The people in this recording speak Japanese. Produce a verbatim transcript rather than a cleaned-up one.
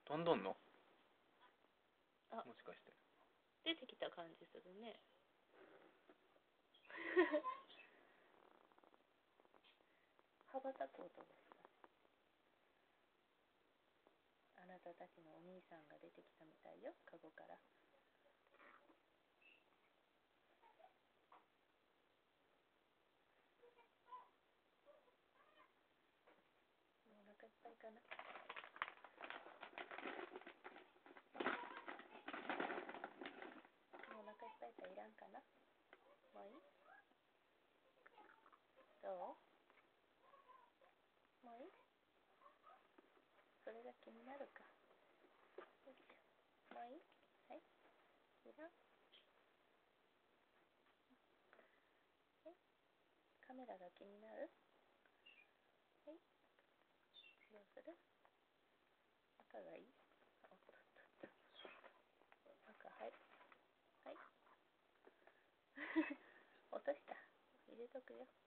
どんどんのあ、 もしかして出てきた感じするね。羽ばたく音がした。あなたたちのお兄さんが出てきたみたいよ、カゴから。もうお腹いっぱいかな。もうお腹いっぱいかいらんかな。もういい？どう？もういい？それが気になるか。よいしょ。もういい？はい。いらん？はい。カメラが気になる？はい。どうする？赤がいい？おっとっとっと。赤、はい。はい。落とした。入れとくよ。